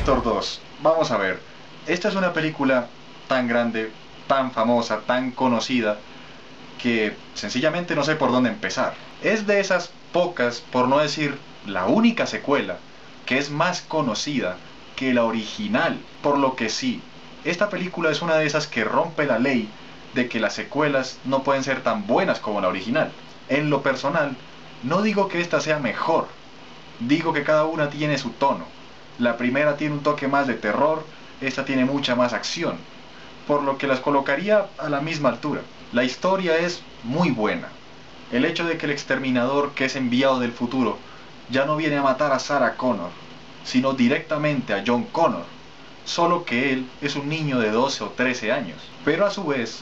Terminator 2. Vamos a ver. Esta es una película tan grande, tan famosa, tan conocida, que sencillamente no sé por dónde empezar. Es de esas pocas, por no decir la única secuela, que es más conocida que la original. Por lo que sí, esta película es una de esas que rompe la ley de que las secuelas no pueden ser tan buenas como la original. En lo personal, no digo que esta sea mejor, digo que cada una tiene su tono. La primera tiene un toque más de terror, esta tiene mucha más acción, por lo que las colocaría a la misma altura. La historia es muy buena. El hecho de que el exterminador que es enviado del futuro ya no viene a matar a Sarah Connor, sino directamente a John Connor, solo que él es un niño de 12 o 13 años. Pero a su vez,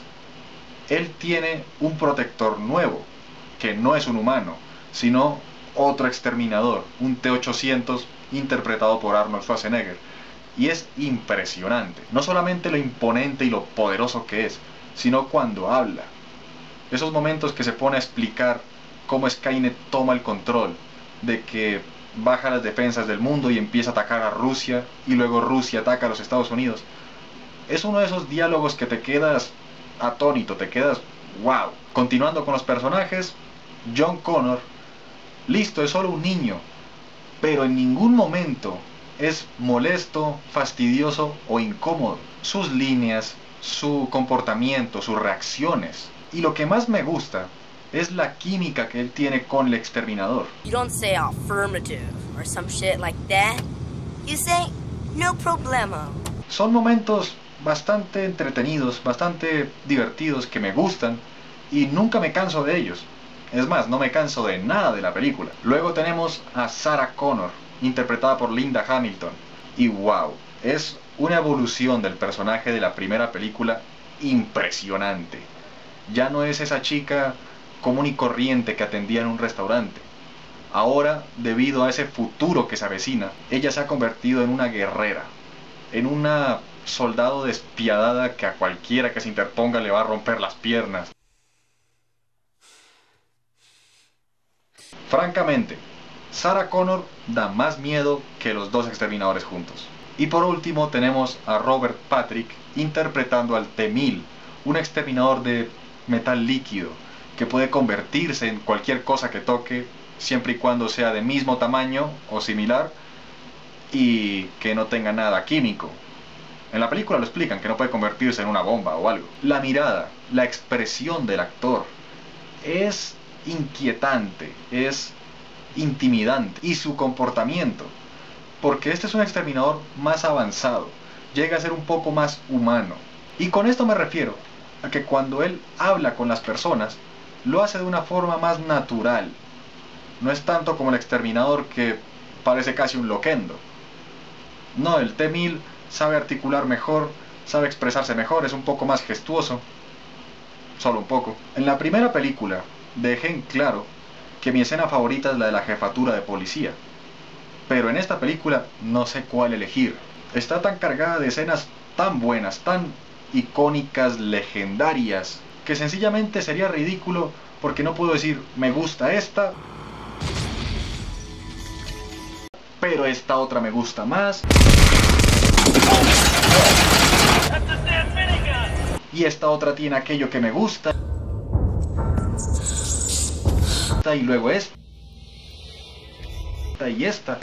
él tiene un protector nuevo, que no es un humano, sino otro exterminador, un T-800 interpretado por Arnold Schwarzenegger. Y es impresionante, no solamente lo imponente y lo poderoso que es, sino cuando habla. Esos momentos que se pone a explicar cómo Skynet toma el control, de que baja las defensas del mundo y empieza a atacar a Rusia, y luego Rusia ataca a los Estados Unidos. Es uno de esos diálogos que te quedas atónito, te quedas wow. Continuando con los personajes, John Connor, listo, es solo un niño, pero en ningún momento es molesto, fastidioso o incómodo. Sus líneas, su comportamiento, sus reacciones. Y lo que más me gusta es la química que él tiene con el exterminador. You don't say affirmative or some shit like that. You say no problema. Son momentos bastante entretenidos, bastante divertidos, que me gustan y nunca me canso de ellos. Es más, no me canso de nada de la película. Luego tenemos a Sarah Connor, interpretada por Linda Hamilton. Y wow, es una evolución del personaje de la primera película impresionante. Ya no es esa chica común y corriente que atendía en un restaurante. Ahora, debido a ese futuro que se avecina, ella se ha convertido en una guerrera, en una soldado despiadada que a cualquiera que se interponga le va a romper las piernas. Francamente, Sarah Connor da más miedo que los dos exterminadores juntos. Y por último tenemos a Robert Patrick interpretando al T-1000, un exterminador de metal líquido que puede convertirse en cualquier cosa que toque, siempre y cuando sea de mismo tamaño o similar y que no tenga nada químico. En la película lo explican, que no puede convertirse en una bomba o algo. La mirada, la expresión del actor es inquietante, es intimidante, y su comportamiento, porque este es un exterminador más avanzado, llega a ser un poco más humano. Y con esto me refiero a que cuando él habla con las personas, lo hace de una forma más natural. No es tanto como el exterminador que parece casi un loquendo. No, el T-1000 sabe articular mejor, sabe expresarse mejor, es un poco más gestuoso. Solo un poco. En la primera película dejé en claro que mi escena favorita es la de la jefatura de policía. Pero en esta película no sé cuál elegir. Está tan cargada de escenas tan buenas, tan icónicas, legendarias, que sencillamente sería ridículo porque no puedo decir me gusta esta, pero esta otra me gusta más, y esta otra tiene aquello que me gusta, y luego esta y esta.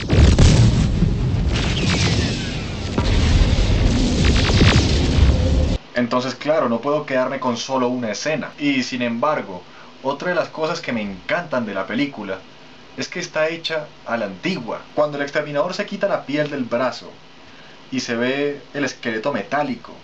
Entonces, claro, no puedo quedarme con solo una escena. Y sin embargo, otra de las cosas que me encantan de la película es que está hecha a la antigua. Cuando el exterminador se quita la piel del brazo y se ve el esqueleto metálico,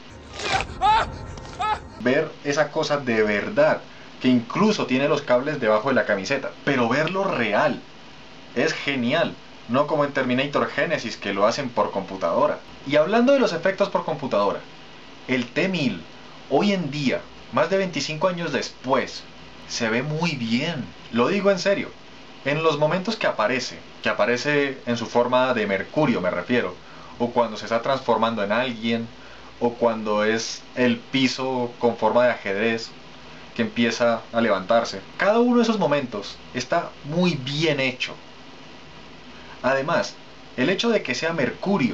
ver esa cosa de verdad, que incluso tiene los cables debajo de la camiseta, pero verlo real es genial, no como en Terminator Genesis, que lo hacen por computadora. Y hablando de los efectos por computadora, el T-1000 hoy en día, más de 25 años después, se ve muy bien. Lo digo en serio. En los momentos que aparece en su forma de mercurio me refiero, o cuando se está transformando en alguien, o cuando es el piso con forma de ajedrez que empieza a levantarse. Cada uno de esos momentos está muy bien hecho. Además, el hecho de que sea mercurio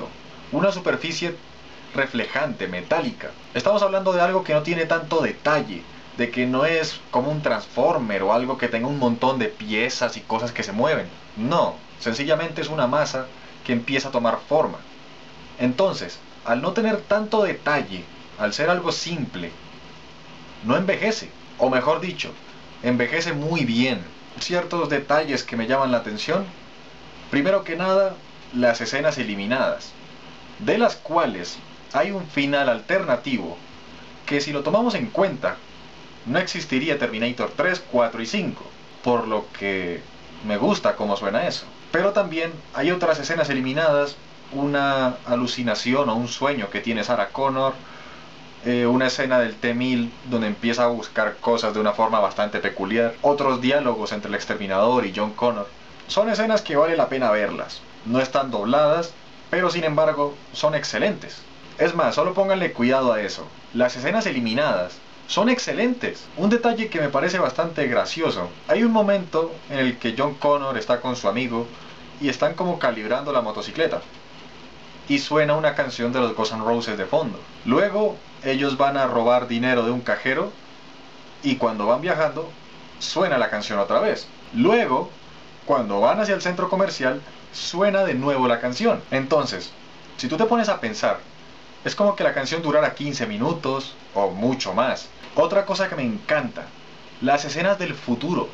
una superficie reflejante, metálica. Estamos hablando de algo que no tiene tanto detalle, de que no es como un Transformer o algo que tenga un montón de piezas y cosas que se mueven. No, sencillamente es una masa que empieza a tomar forma. Entonces, al no tener tanto detalle, al ser algo simple, no envejece, o mejor dicho, envejece muy bien. Ciertos detalles que me llaman la atención: primero que nada, las escenas eliminadas, de las cuales hay un final alternativo que, si lo tomamos en cuenta, no existiría Terminator 3, 4 y 5, por lo que me gusta cómo suena eso. Pero también hay otras escenas eliminadas, una alucinación o un sueño que tiene Sarah Connor, una escena del T-1000 donde empieza a buscar cosas de una forma bastante peculiar, otros diálogos entre el Exterminador y John Connor. Son escenas que vale la pena verlas. No están dobladas, pero sin embargo son excelentes. Es más, solo pónganle cuidado a eso. Las escenas eliminadas son excelentes. Un detalle que me parece bastante gracioso: hay un momento en el que John Connor está con su amigo y están como calibrando la motocicleta, y suena una canción de los Guns N' Roses de fondo. Luego ellos van a robar dinero de un cajero, y cuando van viajando suena la canción otra vez. Luego, cuando van hacia el centro comercial, suena de nuevo la canción. Entonces, si tú te pones a pensar, es como que la canción durara 15 minutos o mucho más. Otra cosa que me encanta: las escenas del futuro.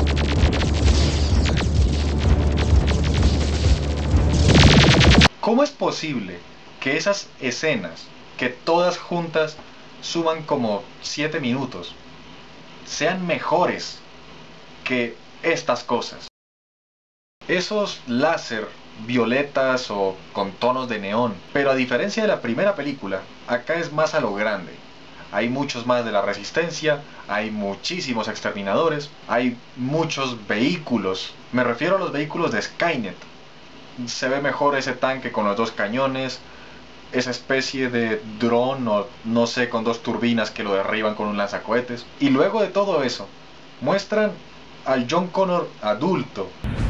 ¿Cómo es posible que esas escenas, que todas juntas suman como 7 minutos, sean mejores que estas cosas? Esos láser violetas o con tonos de neón. Pero a diferencia de la primera película, acá es más a lo grande. Hay muchos más de la Resistencia, hay muchísimos exterminadores, hay muchos vehículos. Me refiero a los vehículos de Skynet. Se ve mejor ese tanque con los 2 cañones, esa especie de dron o no sé, con 2 turbinas que lo derriban con un lanzacohetes. Y luego de todo eso, muestran al John Connor adulto.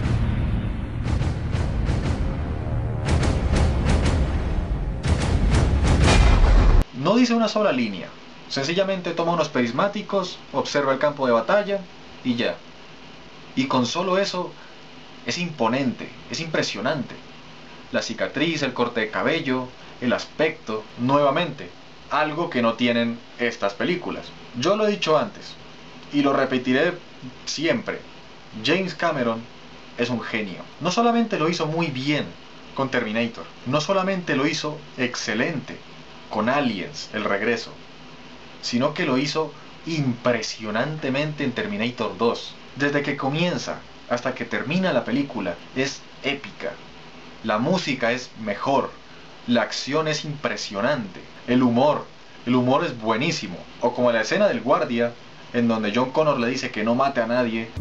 No dice una sola línea, sencillamente toma unos prismáticos, observa el campo de batalla y ya. Y con solo eso es imponente, es impresionante. La cicatriz, el corte de cabello, el aspecto, nuevamente, algo que no tienen estas películas. Yo lo he dicho antes, y lo repetiré siempre: James Cameron es un genio. No solamente lo hizo muy bien con Terminator, no solamente lo hizo excelente con Aliens, el regreso, sino que lo hizo impresionantemente en Terminator 2. Desde que comienza hasta que termina la película es épica. La música es mejor, la acción es impresionante, el humor es buenísimo. O como la escena del guardia, en donde John Connor le dice que no mate a nadie.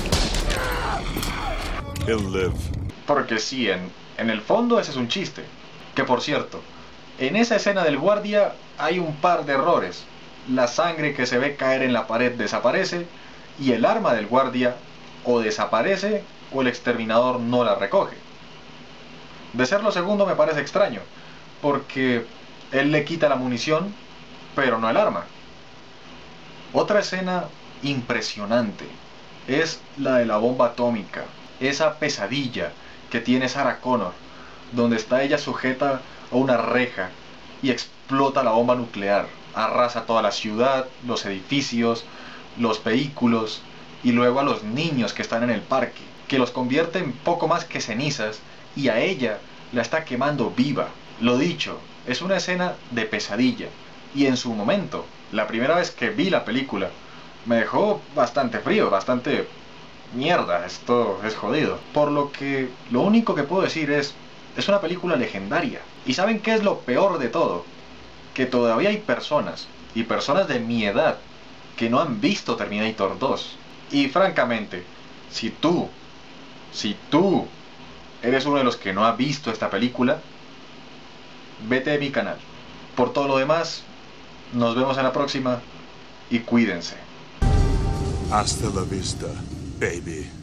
He'll live. Porque sí, en el fondo ese es un chiste. Que por cierto, en esa escena del guardia hay un par de errores. La sangre que se ve caer en la pared desaparece, y el arma del guardia o desaparece o el exterminador no la recoge. De ser lo segundo me parece extraño, porque él le quita la munición, pero no el arma. Otra escena impresionante es la de la bomba atómica, esa pesadilla que tiene Sarah Connor, donde está ella sujeta a una reja y explota la bomba nuclear, arrasa toda la ciudad, los edificios, los vehículos, y luego a los niños que están en el parque, que los convierte en poco más que cenizas, y a ella la está quemando viva. Lo dicho, es una escena de pesadilla, y en su momento, la primera vez que vi la película, me dejó bastante frío, bastante mierda, esto es jodido. Por lo que lo único que puedo decir es una película legendaria. ¿Y saben qué es lo peor de todo? Que todavía hay personas, y personas de mi edad, que no han visto Terminator 2. Y francamente, si tú eres uno de los que no ha visto esta película, vete de mi canal. Por todo lo demás, nos vemos en la próxima, y cuídense. Hasta la vista, baby.